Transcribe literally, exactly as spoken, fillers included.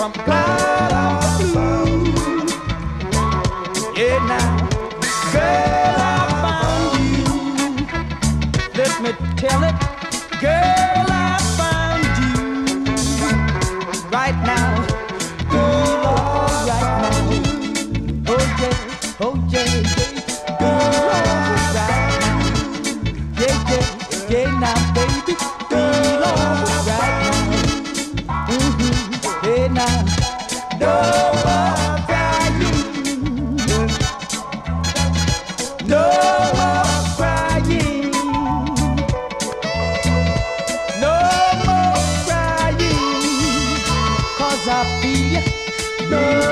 from cloud of blue. Yeah, now, girl, I found you. Let me tell it, girl, I found you. Right now, girl, oh, right now. Oh yeah, oh yeah, yeah. Girl, oh, right now. Yeah, yeah, yeah, now, baby. Girl, oh, right now. Mm-hmm. Hey, now, no more crying. No more crying. No more crying. 'Cause I feel you. No